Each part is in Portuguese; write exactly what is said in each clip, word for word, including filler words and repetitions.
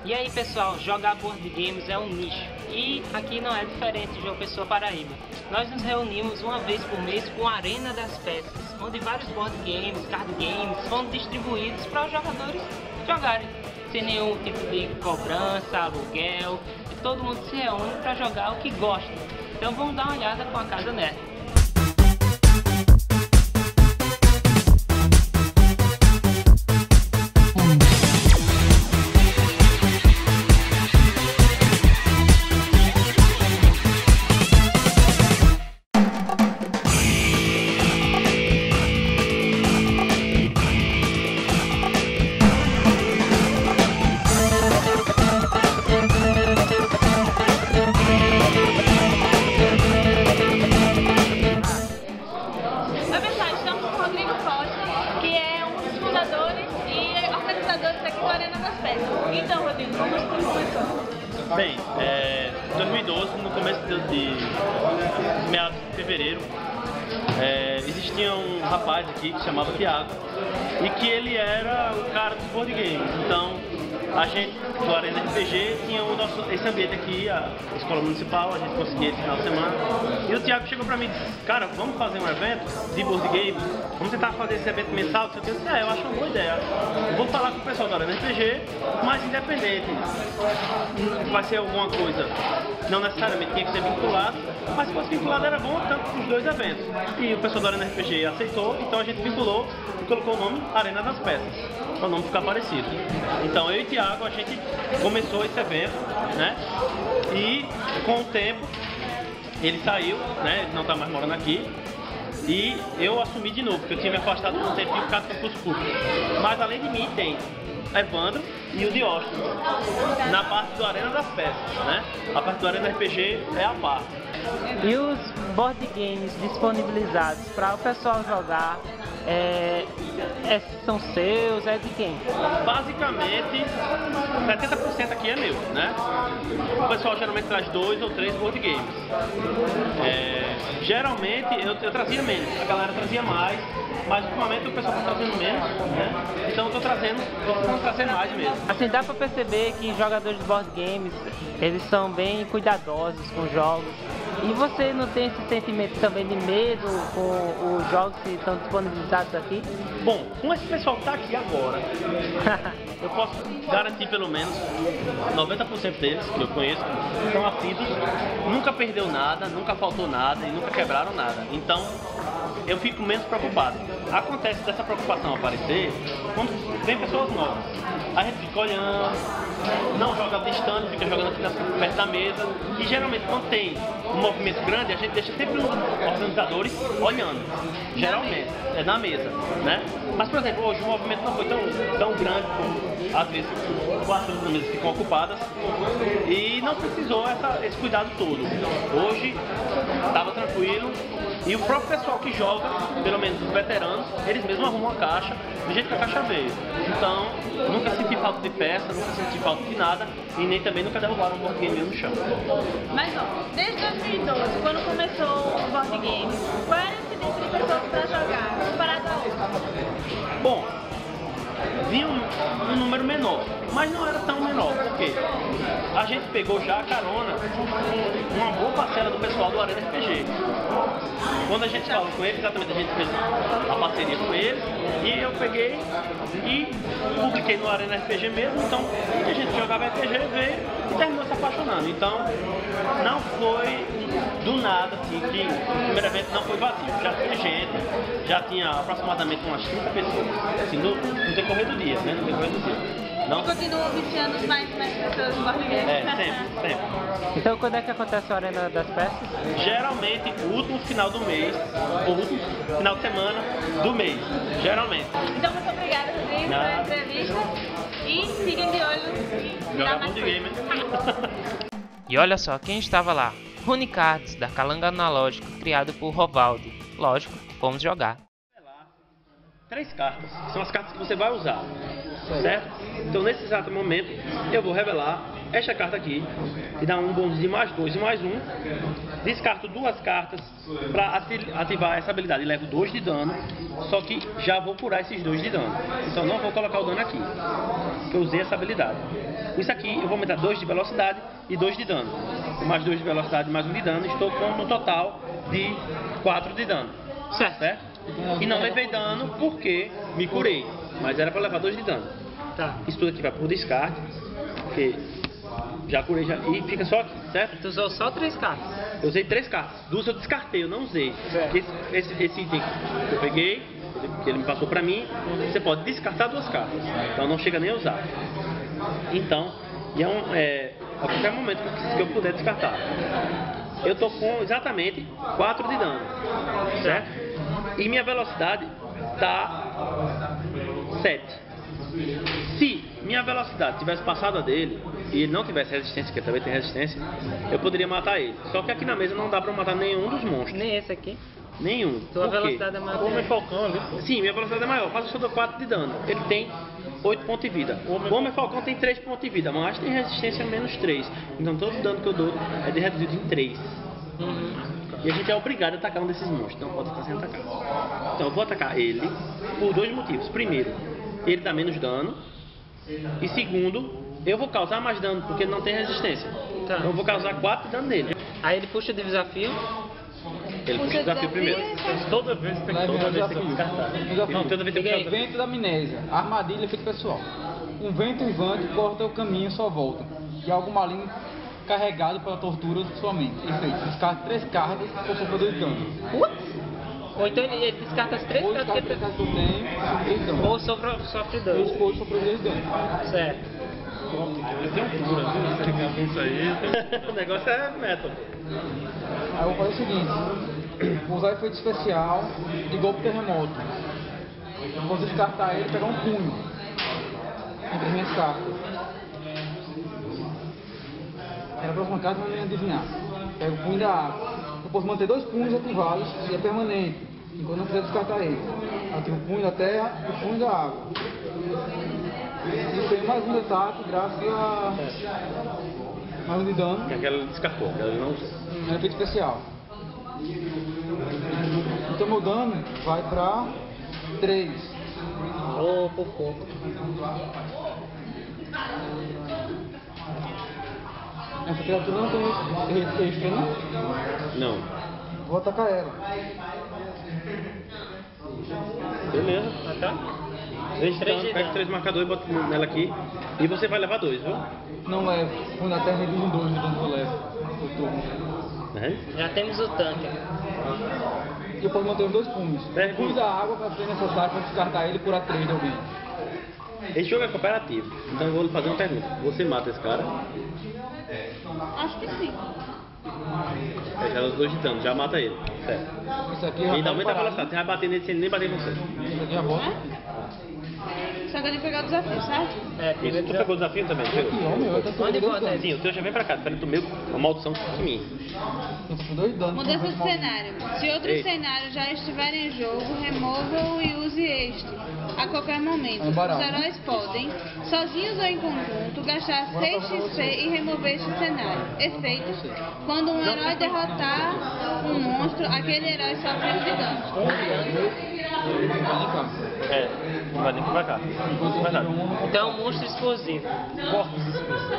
E aí pessoal, jogar board games é um nicho e aqui não é diferente de João Pessoa, Paraíba. Nós nos reunimos uma vez por mês com a Arena das Peças, onde vários board games, card games são distribuídos para os jogadores jogarem, sem nenhum tipo de cobrança, aluguel, e todo mundo se reúne para jogar o que gosta. Então vamos dar uma olhada com a Casa Nerd. Então, Rodrigo, como isso começou? Bem, é, em dois mil e doze, no começo de, de meados de fevereiro, é, existia um rapaz aqui que se chamava Thiago e que ele era o cara dos board games. Então, a gente do Arena R P G tinha o nosso, esse ambiente aqui, a escola municipal, a gente conseguia esse final de semana. E o Thiago chegou pra mim e disse: cara, vamos fazer um evento de board games? Vamos tentar fazer esse evento mensal? Eu disse: é, eu acho uma boa ideia. Eu vou falar com o pessoal do Arena R P G, mas independente. Vai ser alguma coisa, não necessariamente tinha que ser vinculado, mas se fosse vinculado era bom tanto para os dois eventos. E o pessoal do Arena R P G aceitou, então a gente vinculou e colocou o nome Arena das Peças, para o nome ficar parecido. Então eu e o Thiago, a gente começou esse evento, né? E com o tempo ele saiu, né? Ele não está mais morando aqui. E eu assumi de novo, porque eu tinha me afastado por um tempo e ficado com o curso público. Mas além de mim tem Evandro e o Diógenes na parte do Arena das Peças, né? A parte do Arena R P G é a parte. E os board games disponibilizados para o pessoal jogar, é, é, são seus, é de quem? Basicamente, setenta por cento aqui é meu, né? O pessoal geralmente traz dois ou três board games. É, geralmente eu, eu trazia menos, a galera trazia mais, mas ultimamente o pessoal está trazendo menos, né? Então eu estou trazendo, estou tentando trazer mais mesmo. Assim, dá para perceber que jogadores de board games, eles são bem cuidadosos com jogos. E você não tem esse sentimento também de medo com os jogos que estão disponibilizados aqui? Bom, com esse pessoal que está aqui agora, eu posso garantir pelo menos noventa por cento deles, que eu conheço, são assíduos, nunca perdeu nada, nunca faltou nada e nunca quebraram nada. Então, eu fico menos preocupado. Acontece dessa preocupação aparecer quando vem pessoas novas. A gente fica olhando, não joga distante, fica jogando aqui na, perto da mesa. E geralmente quando tem um movimento grande, a gente deixa sempre os organizadores olhando. Geralmente, é na mesa, né? Mas, por exemplo, hoje o movimento não foi tão, tão grande como às vezes quatro mesas ficam ocupadas e não precisou essa, esse cuidado todo. Hoje estava tranquilo. E o próprio pessoal que joga, pelo menos os veteranos, eles mesmos arrumam a caixa do jeito que a caixa veio. Então, nunca senti falta de peça, nunca senti falta de nada e nem também nunca derrubaram um board game no chão. Mas ó, desde dois mil e doze, quando começou o board game, qual era a incidência de pessoas para jogar, comparado a hoje? Bom, vinha um, um número menor, mas não era tão menor, porque a gente pegou já a carona com uma boa parcela do pessoal do Arena R P G. Quando a gente falou com eles, exatamente a gente fez a parceria com eles e eu peguei e publiquei no Arena R P G mesmo, então a gente jogava R P G, veio e terminou se apaixonando. Então não foi do nada, assim, que o primeiro evento não foi vazio, já tinha gente, já tinha aproximadamente umas trinta pessoas, assim, no, no decorrer do dia, né, no decorrer do dia. Não... E continua viciando mais e mais pessoas no board game? É, sempre, sempre. Então quando é que acontece a Arena das Peças? Geralmente o último final do mês, ou último final de semana do mês, geralmente. Então muito obrigada, Rodrigo, pela entrevista e fiquem de olho. Jogar board game. E olha só quem estava lá. Runicards, da Calanga Analógica, criado por Rovaldi. Lógico, fomos jogar. Três cartas, que são as cartas que você vai usar, certo? Então nesse exato momento eu vou revelar esta carta aqui, que dá um bônus de mais dois e mais um. Descarto duas cartas para ativar essa habilidade e levo dois de dano, só que já vou curar esses dois de dano. Então não vou colocar o dano aqui, que eu usei essa habilidade. Isso aqui eu vou aumentar dois de velocidade e dois de dano. Mais dois de velocidade e mais um de dano, estou com um total de quatro de dano. Certo. Certo? E não levei dano porque me curei, mas era para levar dois de dano. Tá. Isso tudo aqui vai por descarte, porque já curei já, e fica só aqui, certo? Tu usou só três cartas. Eu usei três cartas, duas eu descartei, eu não usei. Certo. Esse, esse, esse item que eu peguei, que ele me passou pra mim, você pode descartar duas cartas, então não chega nem a usar. Então, e é, um, é a qualquer momento que eu puder descartar. Eu tô com exatamente quatro de dano, certo? E minha velocidade tá sete. Se minha velocidade tivesse passado a dele e ele não tivesse resistência, que ele também tem resistência, eu poderia matar ele. Só que aqui na mesa não dá pra matar nenhum dos monstros. Nem esse aqui. Nenhum. Tua Por quê? velocidade é maior que Homem ele. Falcão ali. Sim, minha velocidade é maior, mas eu só dou quatro de dano. Ele tem oito pontos de vida. O Homem Falcão tem três pontos de vida, mas tem resistência menos três. Então todo o dano que eu dou é de reduzido em três. Uhum. E a gente é obrigado a atacar um desses monstros, não pode ficar sem atacar. Então eu vou atacar ele por dois motivos. Primeiro, ele dá menos dano. E segundo, eu vou causar mais dano porque ele não tem resistência. Tá. Então eu vou causar quatro de dano nele. Aí ele puxa de desafio. Ele puxa o desafio primeiro. Toda vez tem que, toda vez tem que descartar. Não, toda vez tem que Peguei. causar. Vento da amnésia. Armadilha efeito pessoal. Um vento uivante corta o caminho só volta. E algo maligno carregado pela tortura sua mente. Efeito. Descarta três cartas ou sofre dois danos. Ou então ele, ele descarta as três Ou cartas que descarta três ele cartas que eu tenho e sofre três danos. ou sofre, sofre Ou dois. escolho sofrer dois danos. Certo. Ele tem um cura, viu? Isso aí. O negócio é metal. Aí eu vou fazer o seguinte. Vou usar efeito especial de golpe terremoto. Eu vou descartar ele e pegar um punho entre as minhas cartas. Era a próxima carta, mas não ia adivinhar. Pego o punho da água. Eu posso manter dois punhos ativados e é permanente, enquanto não quiser descartar ele. Ativo o punho da terra e o punho da água. E tenho mais um ataque graças a mais um de dano. Que aquela ele descartou, aquela ele não usou. É efeito especial. Então meu dano vai pra três. Ou por pouco. Essa criatura não tem extra, não? Não. Vou atacar ela. Beleza. Ah, tá? Três de Três dano, de pega dano. três marcadores e bota nela aqui. E você vai levar dois, viu? Não levo. Punho da terra reduz em dois no dano que eu levo. Eu tô. É? Já temos o tanque. E eu posso manter os dois punhos. É, O punho da água vai ser necessário para descartar ele e curar três de alguém. Esse jogo é cooperativo. Então eu vou lhe fazer uma pergunta. Você mata esse cara? Acho que sim. É, já os dois de dano, já mata ele. Certo. Isso aqui E ainda já aumenta a pode velocidade. Você vai bater nele sem ele nem bater em você. parar. Isso aqui já volta. Só que eu tenho que pegar o desafio, certo? É, Isso, primeiro tu pegou o desafio também? Pegou? Aqui, ó, meu, eu tô com Onde dois bota danos. Sim, o teu já vem pra cá, diferente do meu, uma maldição que mim. Eu tô com dois danos. Mudança de cenário. Se outro Ei. cenário já estiver em jogo, remova-o e use este. A qualquer momento, É barato. os heróis podem, sozinhos ou em conjunto, gastar seis X P e remover este cenário. Efeito: quando um herói derrotar um monstro, aquele herói sofre um de dano. É, não vai nem que vai cá. Não vai nada. Então, um monstro explosivo. Cortes explosivos.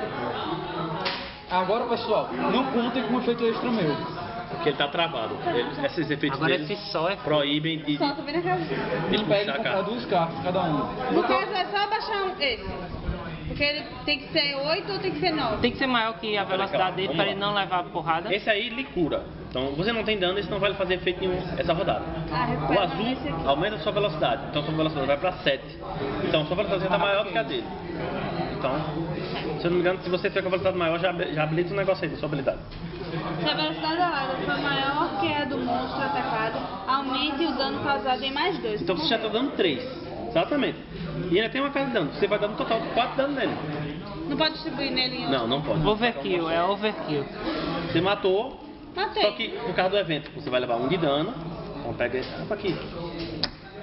Agora, pessoal, não contem com efeito extra meu. Porque ele tá travado. Ele, esses efeitos Agora dele esse só é proíbem de, Solta bem na cabeça. de Ele pega e puxar a comprar cara. duas cartas, cada um. No caso, é só abaixar um, esse. Porque ele tem que ser oito ou tem que ser nove? Tem que ser maior que a velocidade dele Vamos para lá. ele não levar porrada. Esse aí lhe cura. Então você não tem dano, esse não vai lhe fazer efeito nenhum essa rodada. Ah, O recupera azul esse aqui. aumenta a sua velocidade. Então sua velocidade vai pra sete. Então sua velocidade está maior do que a dele. Então, se eu não me engano, se você tiver com a velocidade maior, já, já habilita um negócio aí da sua habilidade. Se a velocidade da água for maior que a do monstro atacado, aumente o dano causado em mais dois. Então você já está dando três. Exatamente. E ainda tem uma casa de dano. Você vai dar um total de quatro danos nele. Não pode distribuir nele em outro? Não, não pode. Overkill, é overkill. Você matou, Matei. só que no caso do evento você vai levar um de dano. Então pega esse. Opa, aqui.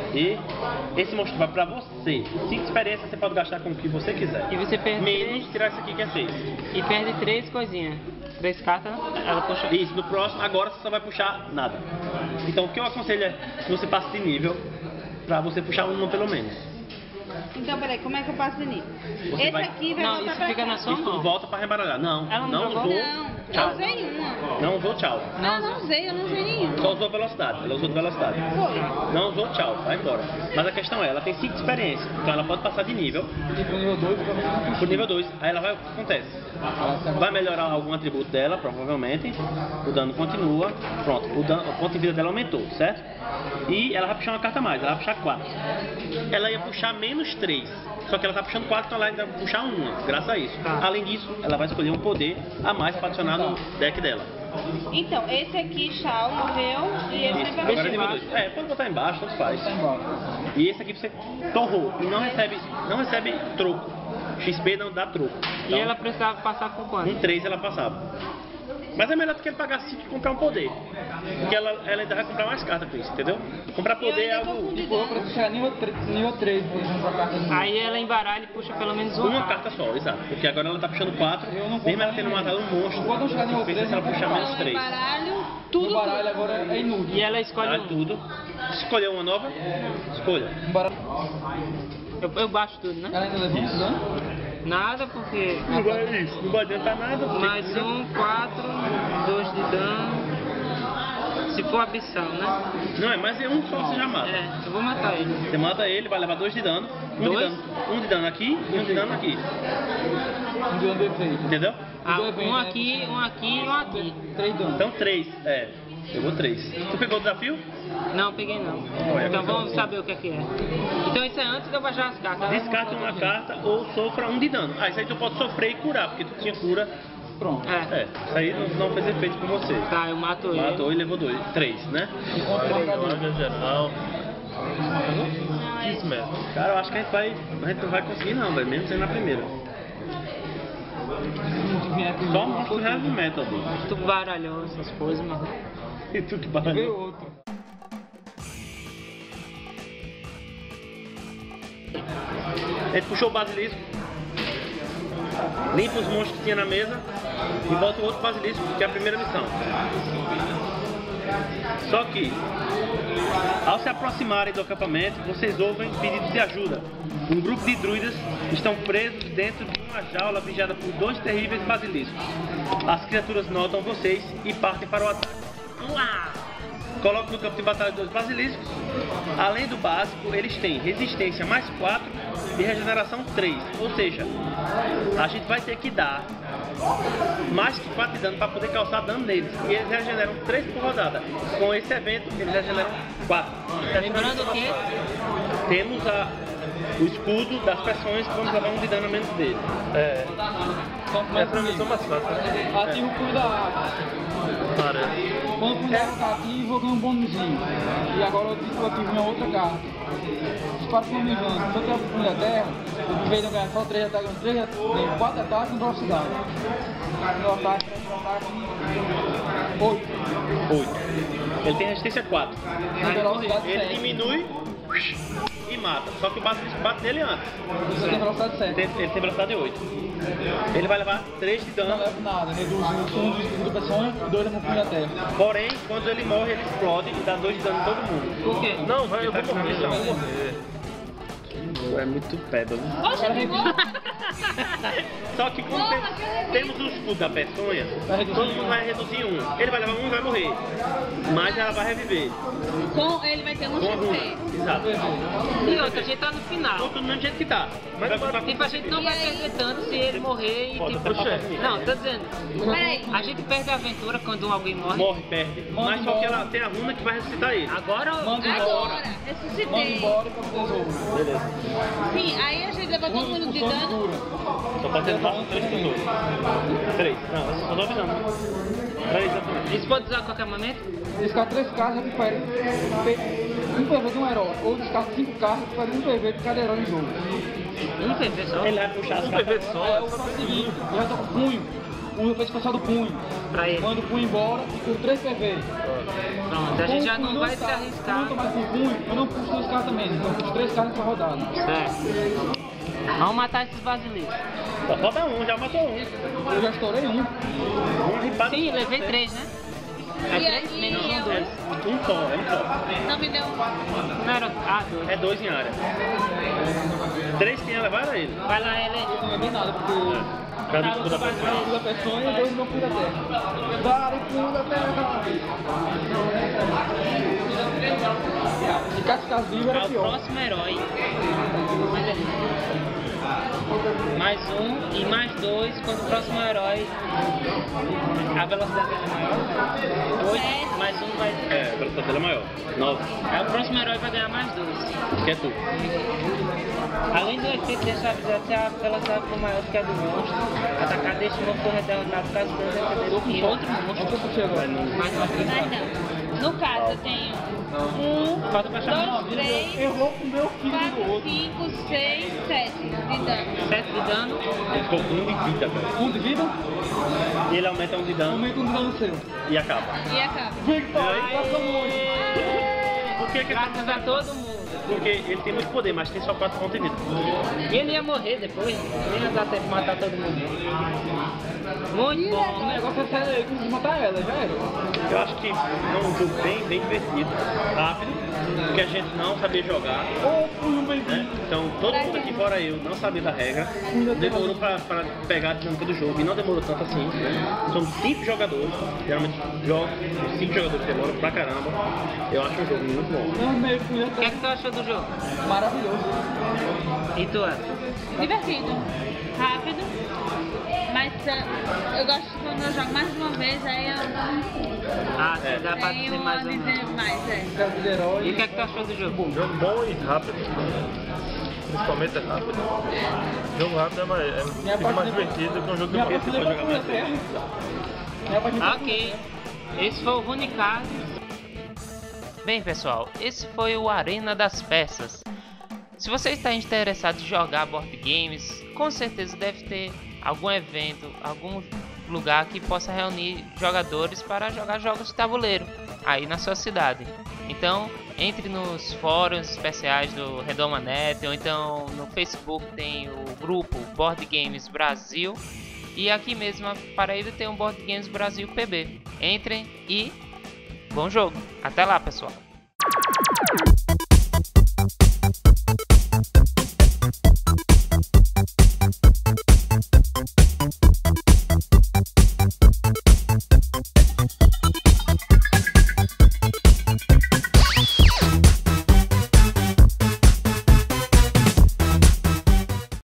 E esse monstro vai pra você. cinco experiências você pode gastar com o que você quiser. E você perde Menos três, tirar isso aqui que é seis. e perde três coisinhas. Três cartas, ela puxa. Isso, no próximo, agora você só vai puxar nada. Então o que eu aconselho é que você passe de nível pra você puxar uma pelo menos. Então, peraí, como é que eu passo de nível? Você Esse vai- aqui vai Não, voltar isso pra fica cá. na sua Isso mão. volta pra rebaralhar. Não, Ela não não jogou? usou. Não, eu Tchau. usei uma. Não usou tchau. Ah, não usei, eu não usei nenhuma. Só usou velocidade. Ela usou velocidade. Foi. Não usou tchau, vai embora. Mas a questão é, ela tem cinco experiências. Então ela pode passar de nível E pro nível dois, fica muito pro nível dois. Aí ela vai, o que acontece? Vai melhorar algum atributo dela, provavelmente. O dano continua. Pronto, o, dano, o ponto de vida dela aumentou, certo? E ela vai puxar uma carta a mais, ela vai puxar quatro. Ela ia puxar menos três. Só que ela tá puxando quatro, então ela ainda vai puxar uma, graças a isso. Tá. Além disso, ela vai escolher um poder a mais para adicionar no deck dela. Então, esse aqui, Shao, morreu e ele Isso, sempre agora é vai nível dois. É, pode botar embaixo, tanto faz. Tá embaixo. E esse aqui você torrou e não recebe, não recebe troco. X P não dá troco. E Então, ela precisava passar com quanto? um três ela passava. Mas é melhor do que ele pagar cinco e comprar um poder. Porque ela, ela ainda vai comprar mais cartas com isso, entendeu? Comprar poder é ainda tô algo. com Tipo, eu preciso chegar nível três, nível três, por exemplo, a carta de Aí ela embaralha e puxa pelo menos uma, Uma carta só, exato. Porque agora ela tá puxando quatro, Eu não mesmo ela tendo compro matado um monstro. Quando chegar nível Pensa três, se ela eu puxar vou menos Então, eu três. embaralho O tudo. baralho agora é inútil. E ela escolhe Vale um. tudo. Escolheu uma nova? Escolha. O baralho... Eu, eu baixo tudo, né? Ela ainda levou isso, né? Nada, porque Não vai isso, não vai adiantar nada. você mais cura. um, quatro, dois de dano. Se for abissão, né? Não, é mais é um só você já mata. É, eu vou matar ele. Você mata ele, vai levar dois de dano. Um Dois? de dano. Um de dano aqui e um de dano aqui. Um dano de efeito. Entendeu? Ah, um aqui, um aqui e um aqui. Três danos. Então três. É. Pegou três. Tu pegou o desafio? Não, peguei não. Ué, Então agora vamos saber o que é que é. Então isso é antes de eu baixar as cartas. Descarta uma carta ou sofra um de dano. Ah, isso aí tu pode sofrer e curar, porque tu tinha cura. Pronto. É. É, isso aí não, não fez efeito com você. Tá, eu mato ele. Matou e levou dois. Três, né? Regra geral. quinze metros. Cara, eu acho que a gente vai. A gente não vai conseguir não, velho. Mesmo sendo na primeira. Só mostra o heavy metal, bicho. Tu baralhou essas coisas, mano. E tu que Veio baralhou. outro. A gente puxou o basilisco. Limpa os monstros que tinha na mesa. E bota o outro basilisco, que é a primeira missão. Só que, ao se aproximarem do acampamento, vocês ouvem pedidos de ajuda. Um grupo de druidas estão presos dentro de uma jaula vigiada por dois terríveis basiliscos. As criaturas notam vocês e partem para o ataque. Coloque no campo de batalha dois basiliscos. Além do básico, eles têm resistência mais quatro e regeneração três. Ou seja, a gente vai ter que dar mais que quatro de dano para poder causar dano neles. E eles regeneram três por rodada. Com esse evento, eles regeneram quatro. Lembrando que Temos a, o escudo das pressões que vamos levar um de dano a menos dele. É. Só Essa começa é a missão comigo. mais fácil, né? Ativa o pulo da água. Parece. Quando o pulo da água tá ativo, eu ganho um bônusinho. E agora eu ativo, eu ativo minha outra carta. Disparo com o Mivano. Se eu tiver o pulo da terra, em vez de eu ganhar só três ataques, três ataques, quatro ataques em velocidade. Meu ataque, meu ataque, oito. oito. Ele tem resistência quatro. Na velocidade Ele sete. diminui e mata. Só que o basilisco bate nele antes. Você tem velocidade Ele sete. tem, ele tem velocidade oito. Ele vai levar três de Não dano. levo nada, reduz um do escudo da pessoa e dois no pulo da terra. Porém, quando ele morre, ele explode e dá dois de dano em todo mundo. por quê? Não, vai, eu vou morrer, eu vou morrer. É muito pédola. Oxe, pegou? Só que como tem- temos o escudo da peçonha, todo mundo vai reduzir um. Ele vai levar um e vai morrer. Mas ela vai reviver. Com ele vai ter um Com a runa. X P. Exato. E outra, a gente tá no final. Então, tudo do jeito que tá. Vai voltar Tipo, a gente não vai perder tanto se ele morrer e tipo... puxar. Não, tô dizendo. Peraí. A gente perde a aventura quando alguém morre. Morre, perde. Mas só que ela tem a runa que vai ressuscitar ele. Agora... Manda embora. Agora, Manda ressuscitei. embora e para o tesouro. Beleza. Sim, aí a gente leva todo mundo de dano. Dura. Só pode ter no máximo três tesouros. Três. Não, essa só tô avisando. Três, exatamente. Isso pode usar a qualquer momento? Descarta três cartas, recupera um P V de um herói. Ou descarta cinco cartas, recupera um P V de cada herói em jogo. Um P V só. Ele vai puxar as Um P V cartas. só, Aí é eu só faço o seguinte. seguinte, eu já tô com punho. usa pra especial do punho. Pra ele. Manda o punho embora e com três P V. Pronto, a gente já Com o não punho vai dois se carros. arriscar. Não mais com o punho, eu não puxo dois carros também, então eu puxo três carros nessa rodada. Certo. Vamos matar esses basiliscos. Só falta um, já matou um. Eu já estourei um. Um ripado. Sim, levei três, né? É E três? aí, Menos um, eu- dois. Um só, é um só. Não me deu um. Não era... Ah, dois. É dois em área. Três quem ia levar era ele. Vai lá, ele. Eu não levei nada, porque Cada Tá, um da vai- pessoa. eu fui da pessoa e dois não fui da terra. Vale, fui da terra. E cascar vivo era Ao pior. próximo herói. Mais um e mais dois quando o próximo herói. A velocidade dele é maior. Oito, mais um vai. É, a velocidade dele é maior. Nove. Aí o próximo herói vai ganhar mais dois. Que é tu. Além do efeito deixar avisado, se a velocidade for maior do que a do monstro, atacar deste monstro for derrotado caso não defender em outro Olha o monstro. que eu puxei agora. Mais uma vez. Mas não. No caso, eu tenho um, Falta pra chamar dois, três, Errou com o meu filho do quatro, outro. cinco, seis, sete de dano. sete de dano. Ele ficou com um de vida, velho. Um de vida, E ele aumenta um de dano aumenta um de dano seu. e acaba. E acaba. Vitória, passou muito. Por que que ele... Graças a todo mundo. Porque ele tem muito poder, mas tem só quatro pontos de vida. E ele ia morrer depois, nem ia dar tempo de matar todo mundo. Muito O bom. negócio é sério aí, consegui matar ela, já era. Eu acho que é um jogo bem, bem divertido, rápido, que a gente não sabia jogar, Ô, punho bem né? Então todo mundo aqui fora eu não sabia da regra, demorou pra, pra pegar a dinâmica do jogo e não demorou tanto assim, né? São cinco jogadores, geralmente jogos, cinco jogadores demoram pra caramba. Eu acho um jogo muito bom. Não, meio punho O que é que tu achou do jogo? maravilhoso. E tu, Ana? Divertido. Rápido. Mas uh, eu gosto de quando eu jogo mais de uma vez, aí eu Ah, sim, É. dá pra tenho dizer a mais um. dizer mais, é. Casa de herói. E o que é que tu achou do jogo? Um jogo bom e rápido. Principalmente é rápido. Jogo rápido é mais, é, Minha fica mais parte- divertido que um jogo Minha que parte você levou pode a jogar punho mais vezes. terra. Minha parte Ok, esse foi o Runicard. Bem, pessoal, esse foi o Arena das Peças. Se você está interessado em jogar board games, com certeza deve ter algum evento, algum lugar que possa reunir jogadores para jogar jogos de tabuleiro aí na sua cidade. Então, entre nos fóruns especiais do Redoma ponto net ou então no Facebook tem o grupo Board Games Brasil. E aqui mesmo na Paraíba tem um Board Games Brasil P B. Entrem e bom jogo. Até lá, pessoal.